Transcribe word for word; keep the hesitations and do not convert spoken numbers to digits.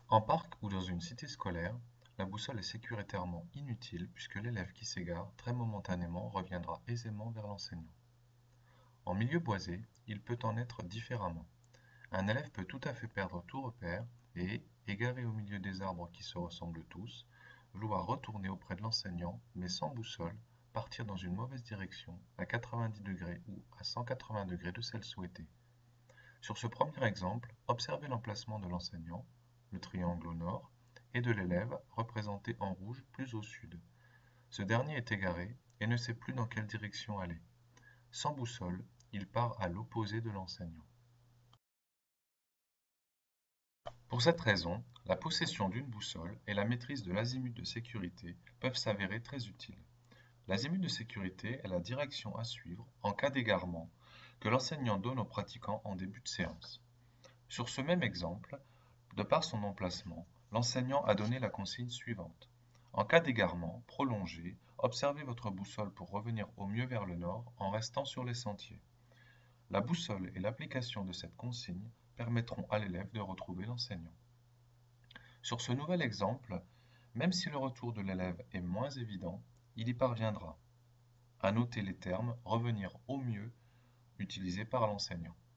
En parc ou dans une cité scolaire, la boussole est sécuritairement inutile puisque l'élève qui s'égare très momentanément reviendra aisément vers l'enseignant. En milieu boisé, il peut en être différemment. Un élève peut tout à fait perdre tout repère et, égaré au milieu des arbres qui se ressemblent tous, vouloir retourner auprès de l'enseignant, mais sans boussole, partir dans une mauvaise direction, à quatre-vingt-dix degrés ou à cent quatre-vingts degrés de celle souhaitée. Sur ce premier exemple, observez l'emplacement de l'enseignant, le triangle au nord, et de l'élève, représenté en rouge plus au sud. Ce dernier est égaré et ne sait plus dans quelle direction aller. Sans boussole, il part à l'opposé de l'enseignant. Pour cette raison, la possession d'une boussole et la maîtrise de l'azimut de sécurité peuvent s'avérer très utiles. L'azimut de sécurité est la direction à suivre en cas d'égarement que l'enseignant donne aux pratiquants en début de séance. Sur ce même exemple, de par son emplacement, l'enseignant a donné la consigne suivante. En cas d'égarement prolongé, observez votre boussole pour revenir au mieux vers le nord en restant sur les sentiers. La boussole et l'application de cette consigne permettront à l'élève de retrouver l'enseignant. Sur ce nouvel exemple, même si le retour de l'élève est moins évident, il y parviendra. À noter les termes revenir au mieux utilisés par l'enseignant.